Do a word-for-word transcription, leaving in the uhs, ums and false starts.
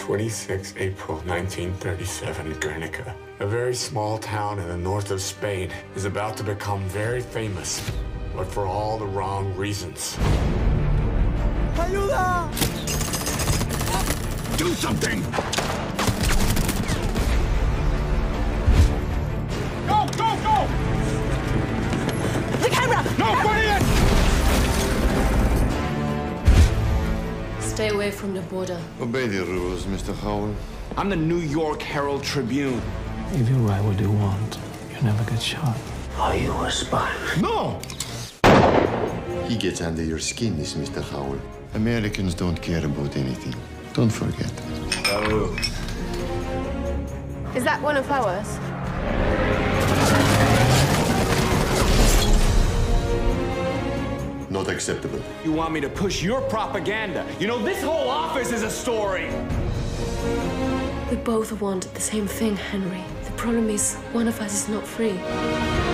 twenty-sixth of April, nineteen thirty-seven, Guernica, a very small town in the north of Spain, is about to become very famous, but for all the wrong reasons. Ayuda! Do something! Go, go, go! The camera! No, put it in! Stay away from the border. Obey the rules, Mister Howell. I'm the New York Herald Tribune. If you write what you want, you never get shot. Are you a spy? No! He gets under your skin, this Mister Howell. Americans don't care about anything. Don't forget. Oh. Is that one of ours? Not acceptable. You want me to push your propaganda? You know, this whole office is a story! We both want the same thing, Henry. The problem is, one of us is not free.